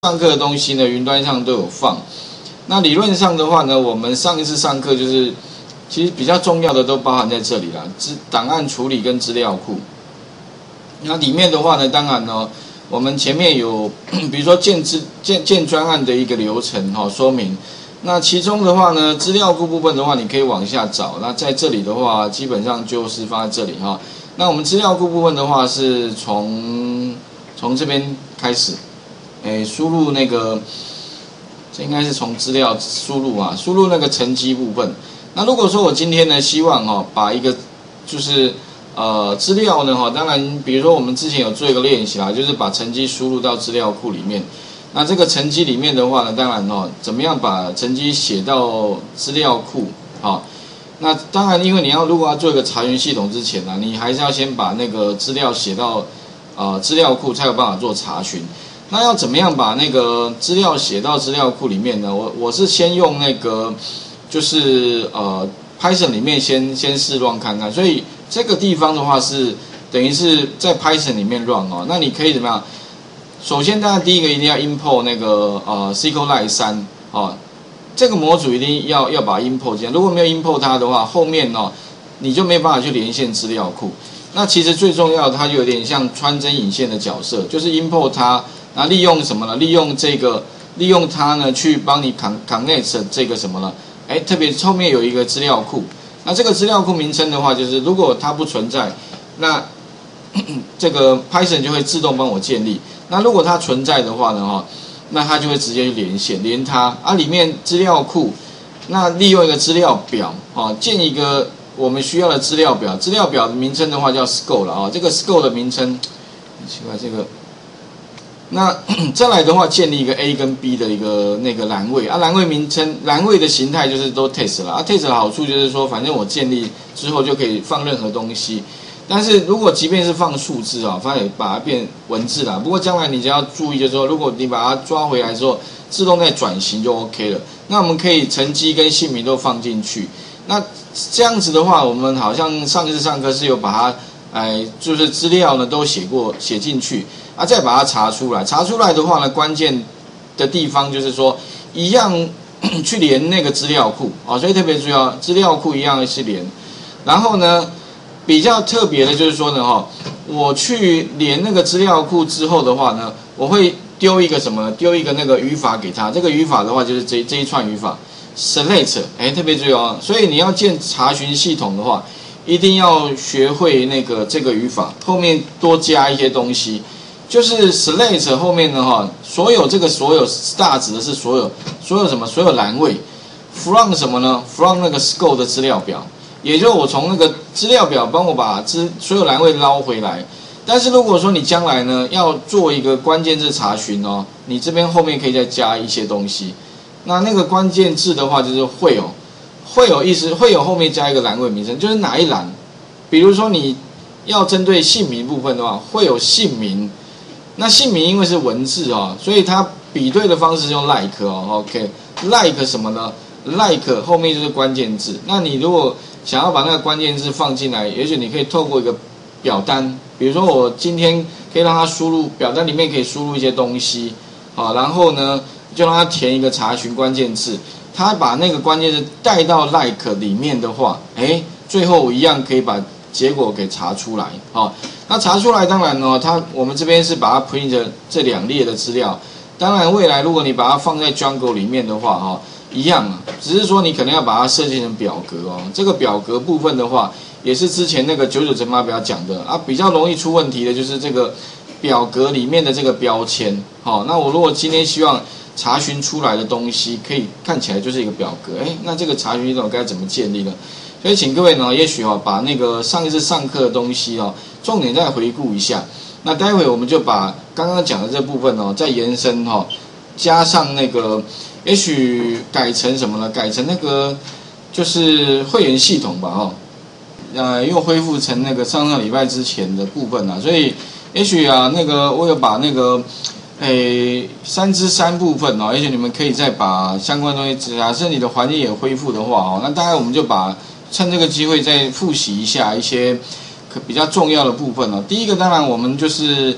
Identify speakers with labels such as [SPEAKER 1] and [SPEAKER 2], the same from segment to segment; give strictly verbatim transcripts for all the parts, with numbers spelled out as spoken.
[SPEAKER 1] 上课的东西呢，云端上都有放。那理论上的话呢，我们上一次上课就是，其实比较重要的都包含在这里啦，资档案处理跟资料库。那里面的话呢，当然呢，我们前面有，比如说建资建建专案的一个流程哈、哦、说明。那其中的话呢，资料库部分的话，你可以往下找。那在这里的话，基本上就是放在这里哈、哦。那我们资料库部分的话，是从从这边开始。诶，输入那个，这应该是从资料输入啊，输入那个成绩部分。那如果说我今天呢，希望哈、哦，把一个就是呃资料呢哈，当然，比如说我们之前有做一个练习啦，就是把成绩输入到资料库里面。那这个成绩里面的话呢，当然哦，怎么样把成绩写到资料库啊？那当然，因为你要如果要做一个查询系统之前呢、啊，你还是要先把那个资料写到呃资料库，才有办法做查询。那要怎么样把那个资料写到资料库里面呢？我我是先用那个就是呃 Python 里面先先试 run 看看，所以这个地方的话是等于是在 Python 里面 run 哦。那你可以怎么样？首先，当然第一个一定要 import 那个呃 SQLite 三哦，这个模组一定要要把 import 进来。如果没有 import 它的话，后面哦你就没办法去连线资料库。那其实最重要的，它就有点像穿针引线的角色，就是 import 它。那利用什么呢？利用这个，利用它呢，去帮你 connect 这个什么呢？哎，特别后面有一个资料库。那这个资料库名称的话，就是如果它不存在，那这个 Python 就会自动帮我建立。那如果它存在的话呢，哈，那它就会直接去连线，连它啊里面资料库，那利用一个资料表啊，建一个我们需要的资料表。资料表的名称的话叫 scope 了啊，这个 scope 的名称，奇怪这个。那再来的话，建立一个 A 跟 B 的一个那个栏位啊，栏位名称、栏位的形态就是都 test 了啊。test 的好处就是说，反正我建立之后就可以放任何东西。但是如果即便是放数字啊，它也把它变文字啦。不过将来你只要注意，就是说，如果你把它抓回来之后，自动再转型就 OK 了。那我们可以成绩跟姓名都放进去。那这样子的话，我们好像上一次上课是有把它，哎，就是资料呢都写过写进去。啊，再把它查出来，查出来的话呢，关键的地方就是说，一样去连那个资料库啊、哦，所以特别重要，资料库一样是连。然后呢，比较特别的就是说呢，哈、哦，我去连那个资料库之后的话呢，我会丢一个什么？丢一个那个语法给他。这个语法的话就是这这一串语法 select， 哎，特别重要啊。所以你要建查询系统的话，一定要学会那个这个语法，后面多加一些东西。就是 select 后面呢哈，所有这个所有 star 指的是所有所有什么所有栏位 ，from 什么呢 ？from 那个 scope 的资料表，也就是我从那个资料表帮我把资所有栏位捞回来。但是如果说你将来呢要做一个关键字查询哦，你这边后面可以再加一些东西。那那个关键字的话就是会有会有意思，会有后面加一个栏位名称，就是哪一栏。比如说你要针对姓名部分的话，会有姓名。那姓名因为是文字哦，所以它比对的方式用 like 哦 ，OK，like 什么呢 ？like 后面就是关键字。那你如果想要把那个关键字放进来，也许你可以透过一个表单，比如说我今天可以让它输入表单里面可以输入一些东西，好，然后呢就让它填一个查询关键字，它把那个关键字带到 like 里面的话，哎，最后我一样可以把结果给查出来，好。那查出来，当然呢，它我们这边是把它 print 这两列的资料。当然，未来如果你把它放在 Django 里面的话，哈，一样啊，只是说你可能要把它设计成表格哦。这个表格部分的话，也是之前那个九九乘法表讲的啊，比较容易出问题的就是这个表格里面的这个标签。好，那我如果今天希望查询出来的东西可以看起来就是一个表格，哎，那这个查询系统该怎么建立呢？所以请各位呢，也许哦，把那个上一次上课的东西哦，重点再回顾一下。那待会我们就把刚刚讲的这部分哦，再延伸哈、哦，加上那个，也许改成什么呢？改成那个就是会员系统吧，哈、哦，呃，又恢复成那个上上礼拜之前的部分啦。所以也许啊，那个我有把那个。诶，三之三部分哦，而且你们可以再把相关东西，假设你的环境也恢复的话哦，那大概我们就把趁这个机会再复习一下一些可比较重要的部分哦。第一个当然我们就是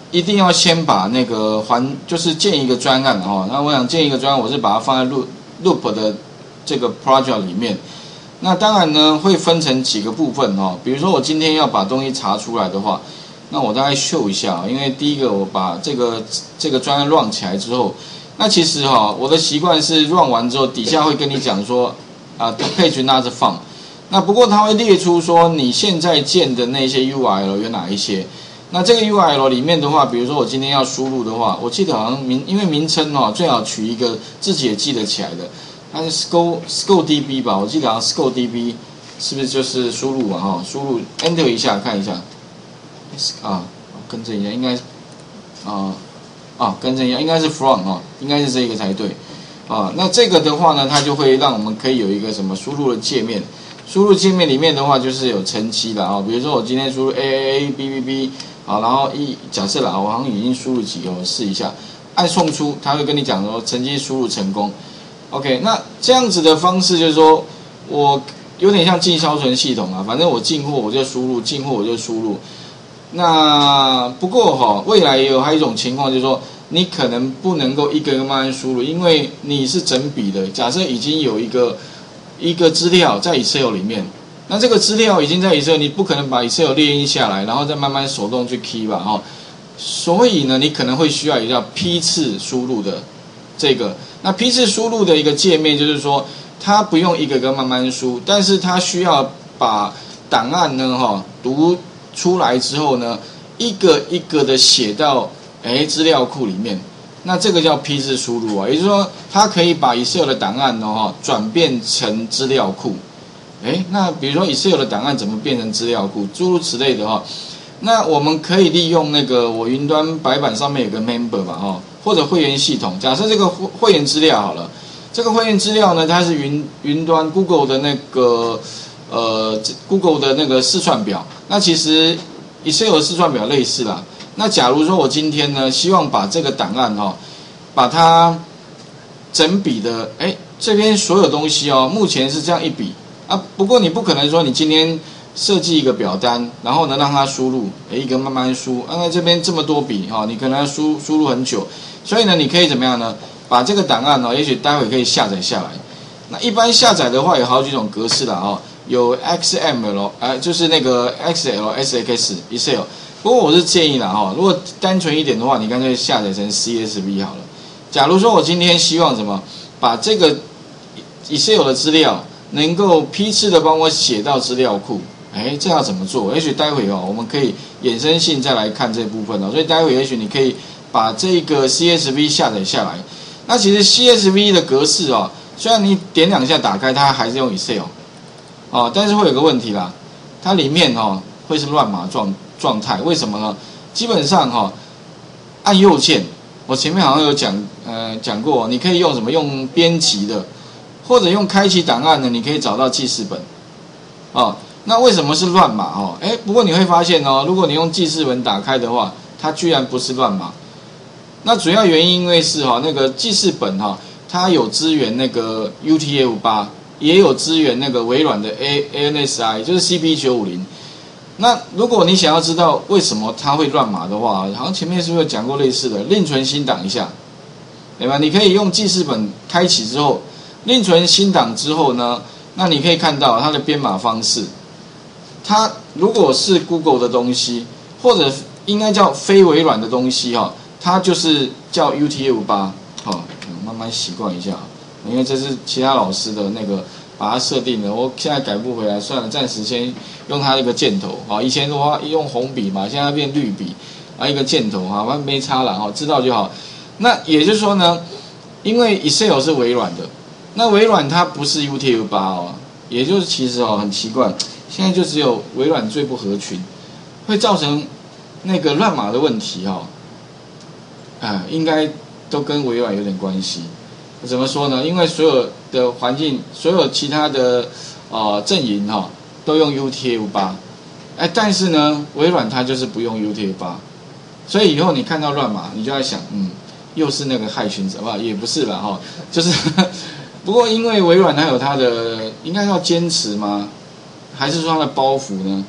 [SPEAKER 1] 一定要先把那个还就是建一个专案哦。那我想建一个专案，我是把它放在 loop loop 的这个 project 里面。那当然呢，会分成几个部分哦。比如说我今天要把东西查出来的话，那我大概秀一下，因为第一个我把这个这个专案 run 起来之后，那其实哈、哦，我的习惯是 run 完之后，底下会跟你讲说啊 ，the page not found。那不过它会列出说你现在建的那些 U R L 有哪一些。那这个 U R L 里面的话，比如说我今天要输入的话，我记得好像名，因为名称哦，最好取一个自己也记得起来的。它是 Sco ScoDB 吧，我记得好像 ScoDB 是不是就是输入啊？哈，输入 Enter 一下看一下，啊，更正一下，应该啊啊更正一下，应该是 from 啊，应该是这个才对啊。那这个的话呢，它就会让我们可以有一个什么输入的界面。输入界面里面的话，就是有成绩的啊，比如说我今天输入 A A A B B B 好，然后一假设啦，我好像已经输入几个，我试一下，按送出，它会跟你讲说成绩输入成功。OK， 那这样子的方式就是说，我有点像进销存系统啊，反正我进货我就输入，进货我就输入。那不过哈、哦，未来也有还有一种情况，就是说你可能不能够一个一个慢慢输入，因为你是整笔的。假设已经有一个一个资料在 Excel 里面，那这个资料已经在 Excel， 你不可能把 Excel 列印下来，然后再慢慢手动去 key 吧，哈、哦。所以呢，你可能会需要一个叫批次输入的这个。那批次输入的一个界面就是说，它不用一个个慢慢输，但是它需要把档案呢，哈，读出来之后呢，一个一个的写到哎资料库里面。那这个叫批次输入啊，也就是说，它可以把 Excel 的档案呢，哈，转变成资料库。哎，那比如说 Excel 的档案怎么变成资料库，诸如此类的哈。那我们可以利用那个我云端白板上面有个 member 吧，哈。或者会员系统，假设这个会员资料好了，这个会员资料呢，它是云云端 Google 的那个呃 Google 的那个试算表，那其实 Excel 的试算表类似啦。那假如说我今天呢，希望把这个档案哈、哦，把它整笔的，哎，这边所有东西哦，目前是这样一笔啊，不过你不可能说你今天设计一个表单，然后呢让它输入，哎，一个慢慢输，因为这边这么多笔哈、哦，你可能要输输入很久。所以呢，你可以怎么样呢？把这个档案呢、哦，也许待会可以下载下来。那一般下载的话有好几种格式啦哦，有 X M L， 呃，就是那个 X L S X Excel。不过我是建议啦哈、哦，如果单纯一点的话，你干脆下载成 C S V 好了。假如说我今天希望什么，把这个 Excel 的资料能够批次的帮我写到资料库，哎，这要怎么做？也许待会哦，我们可以衍生性再来看这部分哦。所以待会也许你可以把这个 C S V 下载下来。那其实 C S V 的格式哦，虽然你点两下打开，它还是用 Excel 哦，但是会有个问题啦，它里面哦会是乱码状状态。为什么呢？基本上哈、哦，按右键，我前面好像有讲呃讲过，你可以用什么用编辑的，或者用开启档案呢，你可以找到记事本哦。那为什么是乱码哦？哎，不过你会发现哦，如果你用记事本打开的话，它居然不是乱码。那主要原因因为是哈、哦、那个记事本哈、哦，它有支援那个 U T F 八，也有支援那个微软的 A N S I， 就是 C P 九五零。那如果你想要知道为什么它会乱码的话，好像前面是不是有讲过类似的？另存新档一下，对吧？你可以用记事本开启之后，另存新档之后呢，那你可以看到它的编码方式。它如果是 Google 的东西，或者应该叫非微软的东西哈、哦，它就是叫 U T F 八，好，慢慢习惯一下，因为这是其他老师的那个把它设定的，我现在改不回来，算了，暂时先用它那个箭头啊。以前的话用红笔嘛，现在变绿笔啊，一个箭头哈，反正没差了哈，知道就好。那也就是说呢，因为 Excel 是微软的，那微软它不是 U T F 八哦，也就是其实哦很奇怪。现在就只有微软最不合群，会造成那个乱码的问题哈、哦，啊，应该都跟微软有点关系。怎么说呢？因为所有的环境，所有其他的呃阵营哈、哦，都用 U T F 八，哎，但是呢，微软它就是不用 U T F 八，所以以后你看到乱码，你就在想，嗯，又是那个害群者吧？也不是啦哈、哦，就是不过因为微软它有它的应该要坚持吗？还是说它的包袱呢？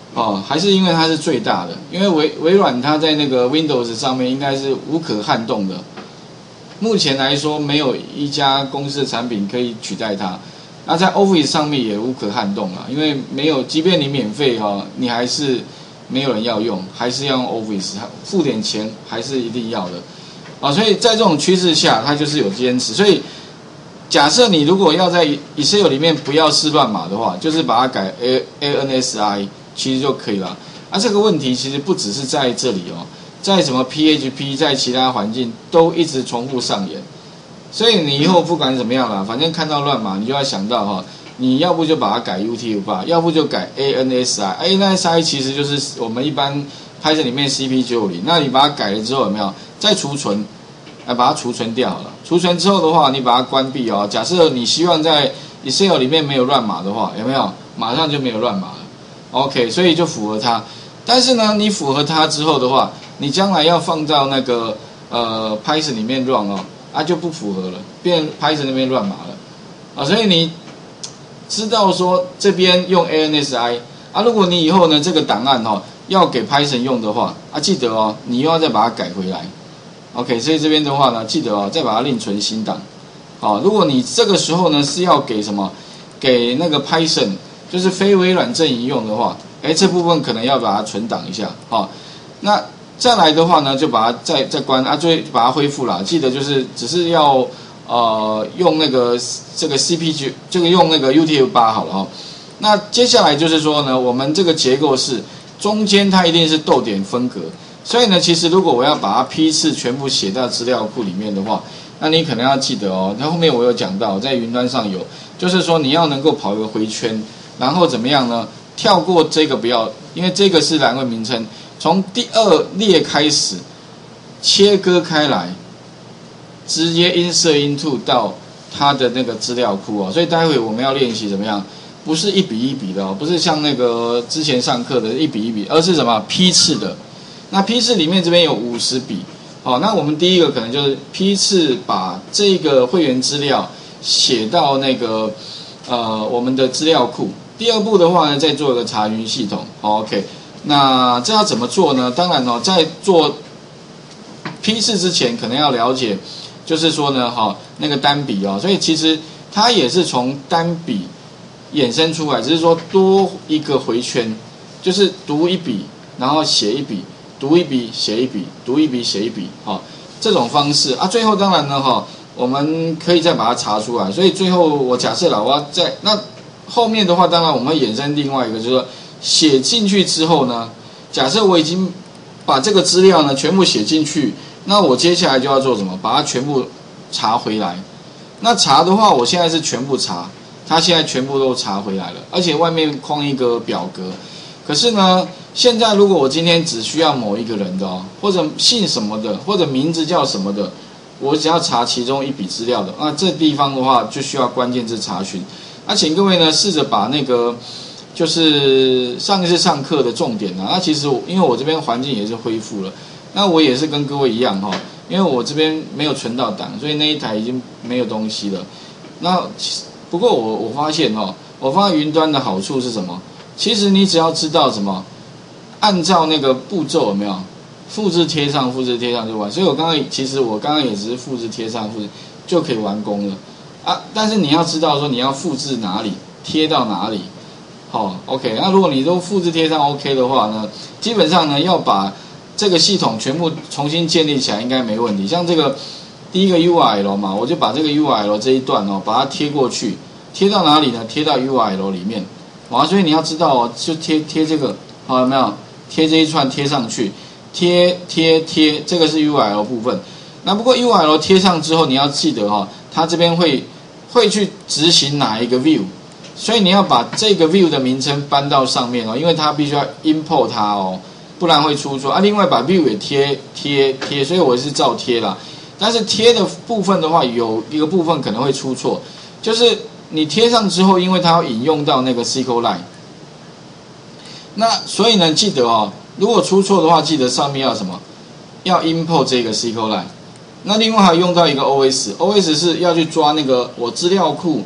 [SPEAKER 1] 哦，还是因为它是最大的，因为微微软它在那个 Windows 上面应该是无可撼动的。目前来说，没有一家公司的产品可以取代它。那在 Office 上面也无可撼动了，因为没有，即便你免费哦，你还是没有人要用，还是要用 Office， 付点钱还是一定要的。啊，所以在这种趋势下，它就是有坚持。所以假设你如果要在 Excel 里面不要试乱码的话，就是把它改 A A N S I， 其实就可以了。啊，这个问题其实不只是在这里哦。在什么 P H P， 在其他环境都一直重复上演，所以你以后不管怎么样啦，反正看到乱码，你就要想到哈，你要不就把它改 U T F 八，要不就改 A N S I。A N S I 其实就是我们一般Python里面 C P 九五零，那你把它改了之后有没有再储存？来把它储存掉好了。储存之后的话，你把它关闭哦。假设你希望在 Excel 里面没有乱码的话，有没有？马上就没有乱码了。OK， 所以就符合它。但是呢，你符合它之后的话，你将来要放到那个呃 Python 里面 run 哦，啊就不符合了，变 Python 那边乱码了啊。所以你知道说这边用 A N S I 啊，如果你以后呢这个档案哦要给 Python 用的话啊，记得哦，你又要再把它改回来。OK， 所以这边的话呢，记得哦，再把它另存新档。好、哦，如果你这个时候呢是要给什么，给那个 Python， 就是非微软阵营用的话，哎，这部分可能要把它存档一下。好、哦，那再来的话呢，就把它再再关啊，就把它恢复了。记得就是只是要呃用那个这个 C P 九，这个用那个 U T F 八好了哈、哦。那接下来就是说呢，我们这个结构是中间它一定是逗点分隔。所以呢，其实如果我要把它批次全部写到资料库里面的话，那你可能要记得哦。那后面我有讲到，在云端上有，就是说你要能够跑一个回圈，然后怎么样呢？跳过这个不要，因为这个是栏位名称，从第二列开始切割开来，直接 insert into 到它的那个资料库哦。所以待会我们要练习怎么样？不是一比一比的哦，不是像那个之前上课的一比一比，而是什么批次的。那批次里面这边有五十笔，好，那我们第一个可能就是批次把这个会员资料写到那个呃我们的资料库。第二步的话呢，再做一个查询系统。OK， 那这要怎么做呢？当然哦，在做批次之前，可能要了解，就是说呢，哈，那个单笔哦，所以其实它也是从单笔衍生出来，只是说多一个回圈，就是读一笔，然后写一笔。读一笔写一笔，读一笔写一笔，哈、哦，这种方式啊，最后当然呢，哈、哦，我们可以再把它查出来。所以最后我假设了，我要在那后面的话，当然我们会衍生另外一个，就是说写进去之后呢，假设我已经把这个资料呢全部写进去，那我接下来就要做什么？把它全部查回来。那查的话，我现在是全部查，它现在全部都查回来了，而且外面框一个表格。可是呢，现在如果我今天只需要某一个人的哦，或者姓什么的，或者名字叫什么的，我只要查其中一笔资料的，那这地方的话就需要关键字查询。那请各位呢试着把那个就是上一次上课的重点啊，那其实我因为我这边环境也是恢复了，那我也是跟各位一样哈、哦，因为我这边没有存到档，所以那一台已经没有东西了。那不过我我发现哦，我发现云端的好处是什么？其实你只要知道什么，按照那个步骤有没有复制贴上，复制贴上就完。所以我刚刚其实我刚刚也只是复制贴上，复制就可以完工了啊。但是你要知道说你要复制哪里，贴到哪里。好、哦、，OK。那如果你都复制贴上 OK 的话呢，基本上呢要把这个系统全部重新建立起来应该没问题。像这个第一个 U R L 嘛，我就把这个 U R L 这一段哦，把它贴过去，贴到哪里呢？贴到 U R L 里面。啊，所以你要知道哦，就贴贴这个，好有没有？贴这一串贴上去，贴贴贴，这个是 U R L 部分。那不过 U R L 贴上之后，你要记得哈、哦，它这边会会去执行哪一个 view， 所以你要把这个 view 的名称搬到上面哦，因为它必须要 import 它哦，不然会出错啊。另外把 view 也贴贴贴，所以我是照贴啦。但是贴的部分的话，有一个部分可能会出错，就是你贴上之后，因为它要引用到那个 S Q L line， 那所以呢，记得哦，如果出错的话，记得上面要什么？要 import 这个 S Q L line。那另外还用到一个 O S，O S 是要去抓那个我资料库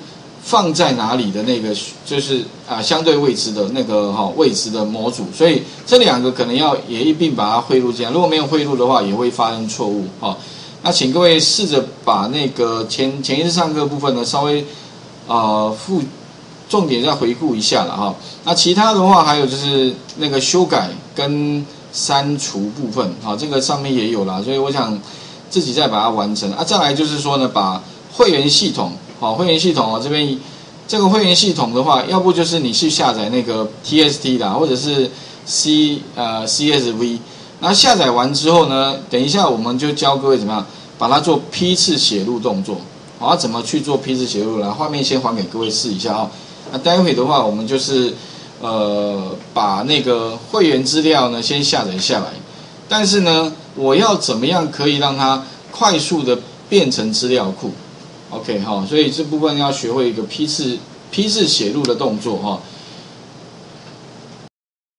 [SPEAKER 1] 放在哪里的那个就是啊相对位置的那个哈、哦、位置的模组，所以这两个可能要也一并把它汇入进来。如果没有汇入的话，也会发生错误哈、哦。那请各位试着把那个前前一次上课部分呢稍微呃复重点再回顾一下了哈、哦。那其他的话还有就是那个修改跟删除部分啊、哦，这个上面也有啦，所以我想自己再把它完成啊。再来就是说呢，把会员系统。好，会员系统哦，这边这个会员系统的话，要不就是你去下载那个 T S T 啦，或者是 C 呃 C S V， 然后下载完之后呢，等一下我们就教各位怎么样把它做批次写入动作。好，怎么去做批次写入呢？画面先还给各位试一下哦。那待会的话，我们就是呃把那个会员资料呢先下载下来，但是呢，我要怎么样可以让它快速的变成资料库？OK 哈，所以这部分要学会一个批次批次写入的动作哈。